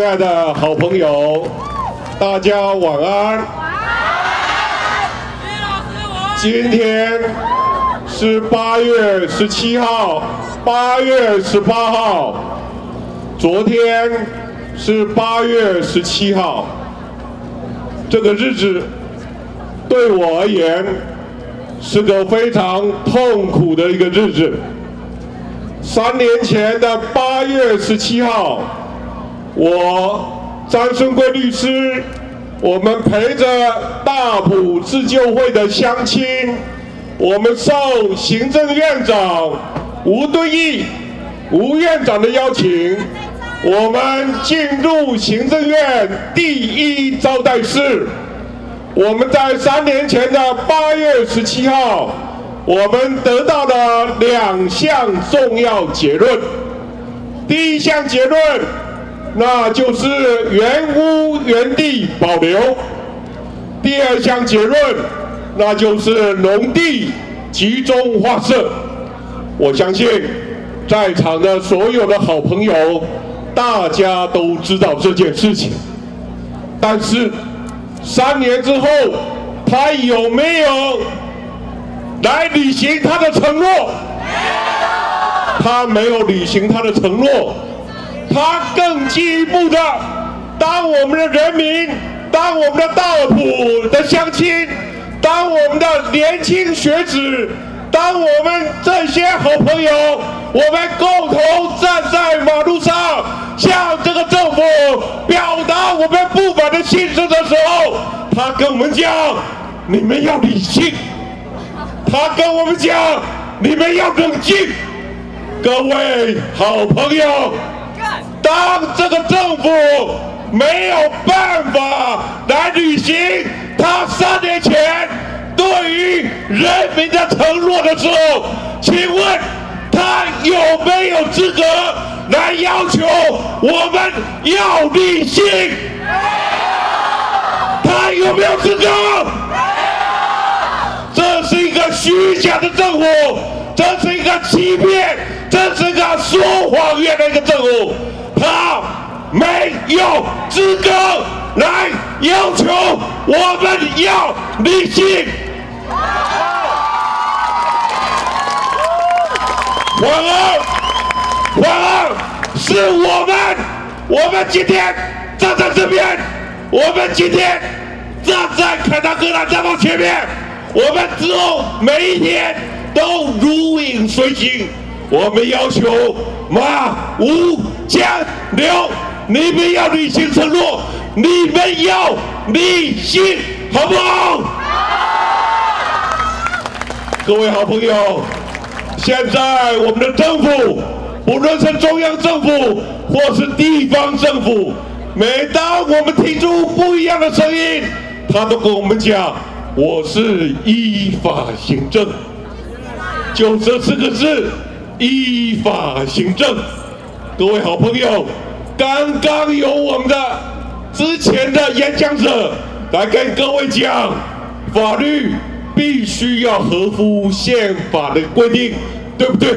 爱的好朋友，大家晚安。今天是8月17号、8月18号，昨天是8月17号。这个日子对我而言是个非常痛苦的一个日子。3年前的8月17号，我张顺贵律师，我们陪着大埔自救会的乡亲，我们受行政院长吴敦义吴院长的邀请，我们进入行政院第1招待室。我们在3年前的8月17号，我们得到了2项重要结论。第一项结论，那就是原屋原地保留；第2项结论，那就是农地集中划设。我相信在场的所有的好朋友，大家都知道这件事情。但是3年之后，他有没有来履行他的承诺？他没有履行他的承诺。他更进一步的，当我们的人民，当我们的大埔的乡亲，当我们的年轻学子，当我们这些好朋友，我们共同站在马路上，向这个政府表达我们不满的心声的时候，他跟我们讲，你们要理性。他跟我们讲，你们要冷静。各位好朋友，当这个政府没有办法来履行他3年前对于人民的承诺的时候，请问他有没有资格来要求我们要理性？他有没有资格？这是一个虚假的政府，这是一个欺骗，这是一个说谎言的一个政府，他没有资格来要求我们要理性。反而是我们今天站在这边，我们今天站在凯达格兰大道前面，我们之后每一天都如影随形。我们要求马吴江刘，你们要履行承诺，你们要理性，好不好？各位好朋友，现在我们的政府，不论是中央政府或是地方政府，每当我们提出不一样的声音，他都跟我们讲，我是依法行政。就这4个字，依法行政。各位好朋友，刚刚有我们的之前的演讲者来跟各位讲，法律必须要合乎宪法的规定，对不对？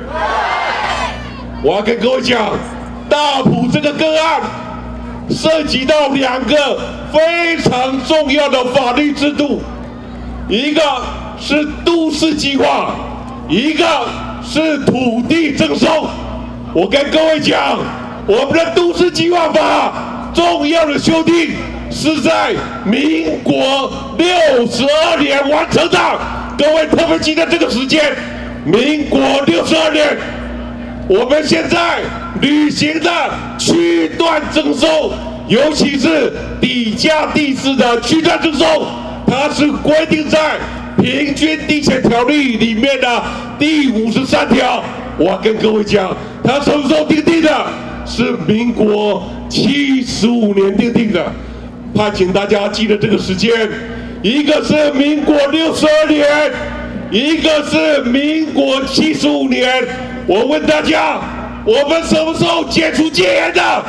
我要跟各位讲，大埔这个个案涉及到2个非常重要的法律制度，一个是都市计划，一个是土地征收。我跟各位讲，我们的都市计划法重要的修订是在民国62年完成的。各位特别记得这个时间，民国62年。我们现在履行的区段征收，尤其是底价地势的区段征收，它是规定在平均地权条例里面的第53条。我要跟各位讲，它什么时候订定的？是民国75年订定的。盼请大家记得这个时间，一个是民国62年，一个是民国75年。我问大家，我们什么时候解除戒严的？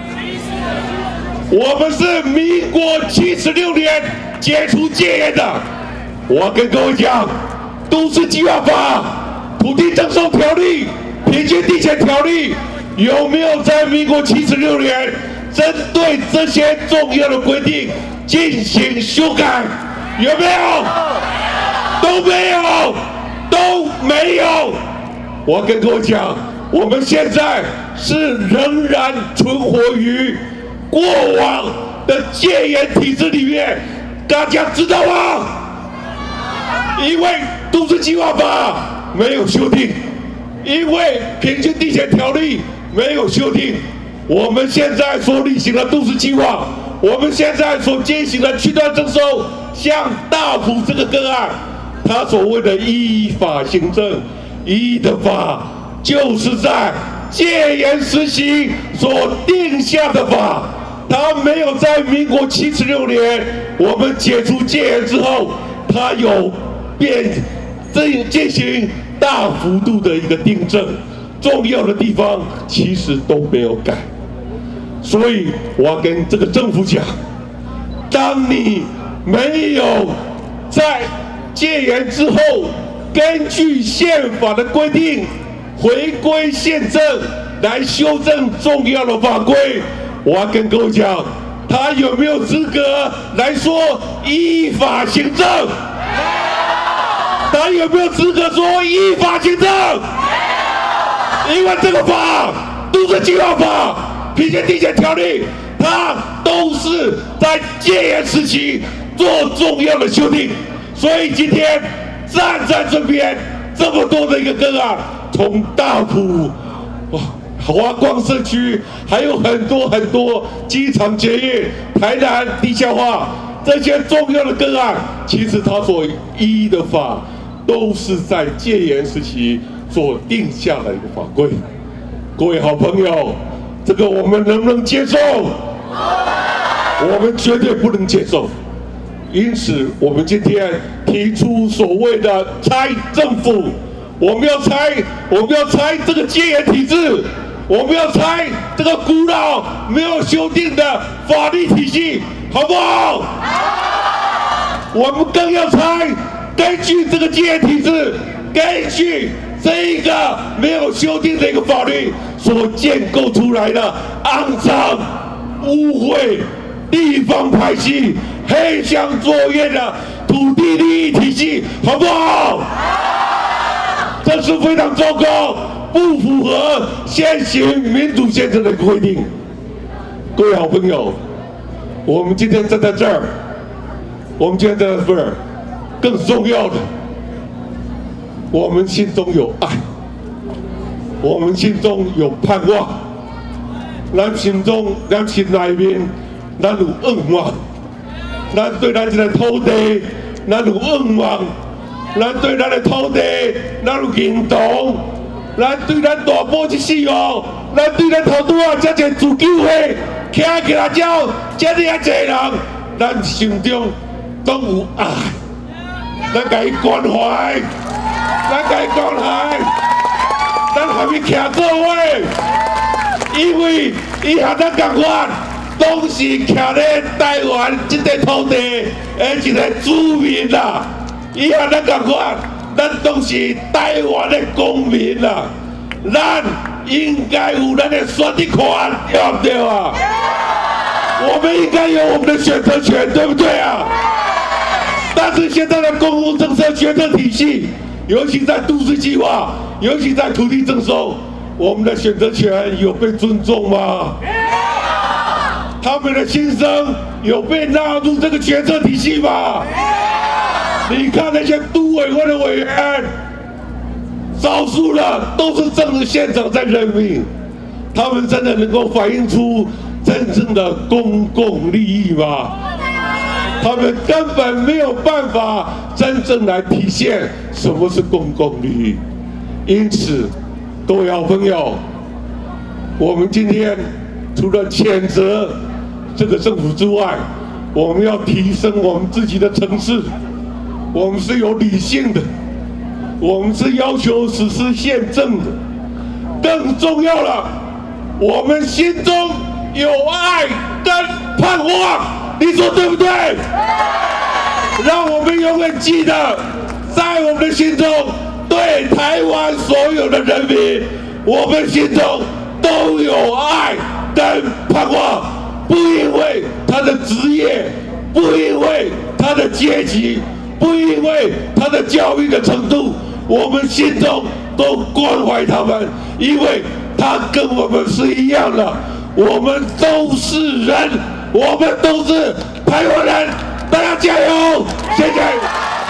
我们是民国76年解除戒严的。我要跟各位讲，都市计划法、土地征收条例、平均地权条例有没有在民国76年针对这些重要的规定进行修改，有没有？都没有，都没有。我要跟各位讲，我们现在是仍然存活于过往的戒严体制里面，大家知道吗？因为都市计划法没有修订，因为平均地权条例没有修订，我们现在所履行的都市计划，我们现在所进行的区段征收，像大埔这个个案，他所谓的依法行政，依的法就是在戒严时期所定下的法，他没有在民国76年我们解除戒严之后，他有进行大幅度的一个订正，重要的地方其实都没有改。所以我要跟这个政府讲，当你没有在戒严之后根据宪法的规定回归宪政来修正重要的法规，我要跟各位讲，他有没有资格来说依法行政？他有没有资格说依法行政？因为这个法都是计划法、平均地权条例，它都是在戒严时期做重要的修订。所以今天站在这边这么多的一个个案，从大埔、华光社区，还有很多机场捷运、台南地下化这些重要的个案，其实它所依的法都是在戒严时期所定下的一个法规。各位好朋友，这个我们能不能接受？我们绝对不能接受。因此，我们今天提出所谓的拆政府，我们要拆这个戒严体制，我们要拆这个古老没有修订的法律体系，好不好？我们更要拆根据这个戒严体制，根据这一个没有修订的一个法律所建构出来的肮脏、污秽、地方派系、黑箱作业的土地利益体系，好不好？这是非常糟糕，不符合现行民主宪政的规定。各位好朋友，我们今天站在这儿，更重要的，我们心中有爱，我们心中有盼望，咱心内面，咱有愿望，咱对咱这个土地，咱有愿望，咱对咱的土地，咱有认同，咱对咱大埔这死哦，咱对咱头拄啊这个自救会，徛起来之后，这么啊侪人，咱心中都有爱。咱甲伊关怀，咱下面徛做伙，因为伊和咱同款，都是徛咧台湾这块土地的一个子民啦。伊和咱同款，咱都是台湾的公民啦。咱应该有咱的选择权，对不对啊？我们应该有我们的选择权，对不对啊？但是现在的公共政策决策体系，尤其在都市计划，尤其在土地征收，我们的选择权有被尊重吗？他们的心声有被纳入这个决策体系吗？你看那些都委会的委员，少数的都是政治现场在任命，他们真的能够反映出真正的公共利益吗？他们根本没有办法真正来体现什么是公共利益。因此，各位好朋友，我们今天除了谴责这个政府之外，我们要提升我们自己的层次。我们是有理性的，我们是要求实施宪政的。更重要了，我们心中有爱跟盼望。你说对不对？让我们永远记得，在我们的心中，对台湾所有的人民，我们心中都有爱跟盼望。 不因为他的职业，不因为他的阶级，不因为他的教育的程度，我们心中都关怀他们，因为他跟我们是一样的，我们都是人，我们都是台湾人，大家加油！谢谢。